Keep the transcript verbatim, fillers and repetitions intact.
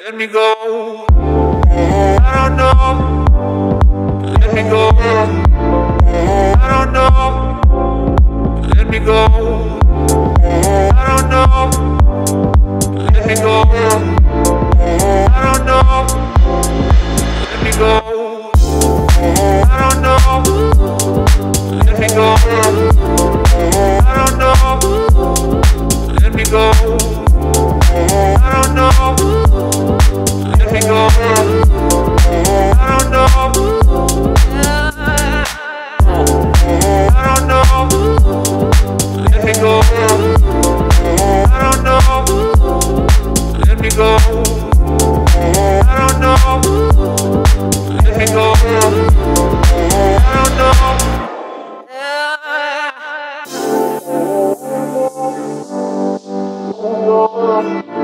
Let me go. I don't know. Let me go. I don't know. Let me go. I don't know. Let me go. I don't know. Let me go. I don't know. Let me go. I don't know. Let me go. I don't know. Let me go. I don't know. I don't know. Let me go. I don't know. Let me go. I don't know. Let me go. I don't know. Oh,